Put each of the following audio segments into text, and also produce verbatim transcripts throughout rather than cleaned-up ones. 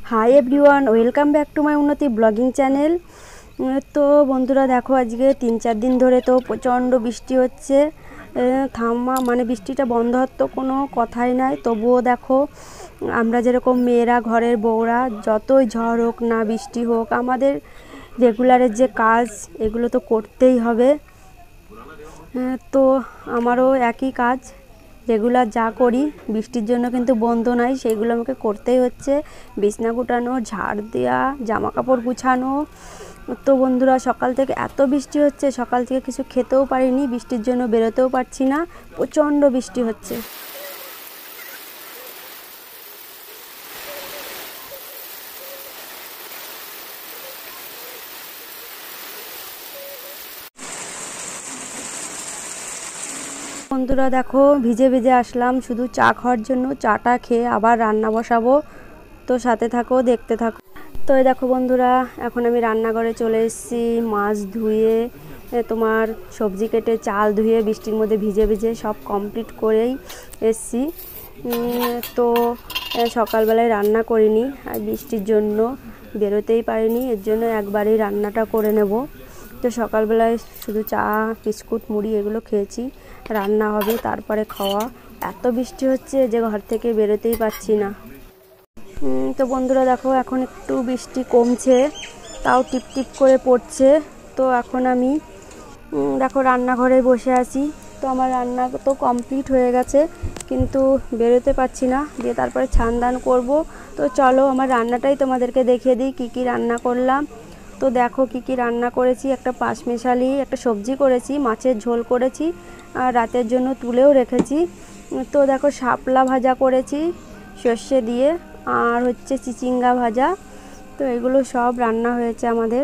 High everyone, welcome back to my Unnati blogging channel. তো বন্ধুরা দেখো, আজকে তিন চার দিন ধরে তো প্রচণ্ড বৃষ্টি হচ্ছে। থামা মানে বৃষ্টিটা বন্ধ হওয়ার তো কোনো কথাই নাই। তবুও দেখো, আমরা যেরকম মেয়েরা, ঘরের বউরা, যতই ঝড় হোক না বৃষ্টি হোক, আমাদের রেগুলারের যে কাজ এগুলো তো করতেই হবে। তো আমারও একই কাজ, রেগুলার যা করি বৃষ্টির জন্য কিন্তু বন্ধ নাই, সেইগুলো আমাকে করতেই হচ্ছে। বিছনা গুটানো, ঝাড় দেওয়া, জামা কাপড় গুছানো। তো বন্ধুরা, সকাল থেকে এত বৃষ্টি হচ্ছে, সকাল থেকে কিছু খেতেও পারিনি, বৃষ্টির জন্য বেরোতেও পারছি না, প্রচণ্ড বৃষ্টি হচ্ছে। বন্ধুরা দেখো, ভিজে ভিজে আসলাম শুধু চা খাওয়ার জন্য। চাটা খেয়ে আবার রান্না বসাবো, তো সাথে থাকো, দেখতে থাকো। তো এই দেখো বন্ধুরা, এখন আমি রান্নাঘরে চলে এসেছি। মাছ ধুয়ে, তোমার সবজি কেটে, চাল ধুয়ে, বৃষ্টির মধ্যে ভিজে ভিজে সব কমপ্লিট করেই এসেছি। তো সকালবেলায় রান্না করিনি, আর বৃষ্টির জন্য বেরোতেই পারিনি, এর জন্য একবারেই রান্নাটা করে নেব। তো সকালবেলায় শুধু চা, বিস্কুট, মুড়ি এগুলো খেয়েছি। রান্না হবে তারপরে খাওয়া। এত বৃষ্টি হচ্ছে যে ঘর থেকে বেরোতেই পারছি না। তো বন্ধুরা দেখো, এখন একটু বৃষ্টি কমছে, তাও টিপ টিপ করে পড়ছে। তো এখন আমি দেখো রান্নাঘরে বসে আছি। তো আমার রান্না তো কমপ্লিট হয়ে গেছে, কিন্তু বেরোতে পারছি না, দিয়ে তারপরে ছান দান করবো। তো চলো আমার রান্নাটাই তোমাদেরকে দেখিয়ে দিই, কী কী রান্না করলাম। তো দেখো কি কি রান্না করেছি। একটা পাঁচমিশালি একটা সবজি করেছি, মাছের ঝোল করেছি, আর রাতের জন্য তুলেও রেখেছি। তো দেখো শাপলা ভাজা করেছি সর্ষে দিয়ে, আর হচ্ছে চিচিঙ্গা ভাজা। তো এগুলো সব রান্না হয়েছে আমাদের।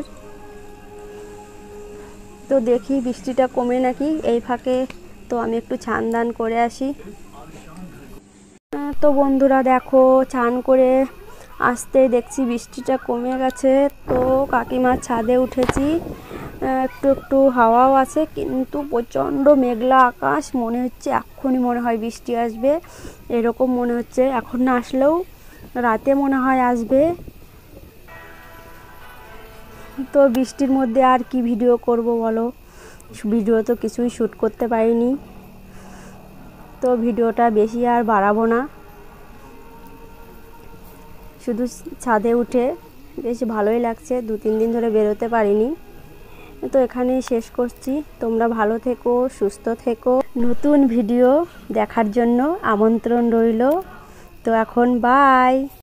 তো দেখি বৃষ্টিটা কমে নাকি এই ফাঁকে, তো আমি একটু ছান দান করে আসি। তো বন্ধুরা দেখো, ছান করে আসতে দেখছি বৃষ্টিটা কমে গেছে। তো কাকিমার ছাদে উঠেছি, একটু একটু হাওয়াও আছে, কিন্তু প্রচণ্ড মেঘলা আকাশ। মনে হচ্ছে এক্ষুনি মনে হয় বৃষ্টি আসবে, এরকম মনে হচ্ছে। এখন না আসলেও রাতে মনে হয় আসবে। তো বৃষ্টির মধ্যে আর কি ভিডিও করব বলো, ভিডিও তো কিছুই শ্যুট করতে পারিনি। তো ভিডিওটা বেশি আর বাড়াবো না, শুধু ছাদে উঠে বেশ ভালোই লাগছে, দু তিন দিন ধরে বেরোতে পারিনি। তো এখানেই শেষ করছি। তোমরা ভালো থেকো, সুস্থ থেকো। নতুন ভিডিও দেখার জন্য আমন্ত্রণ রইল। তো এখন বাই।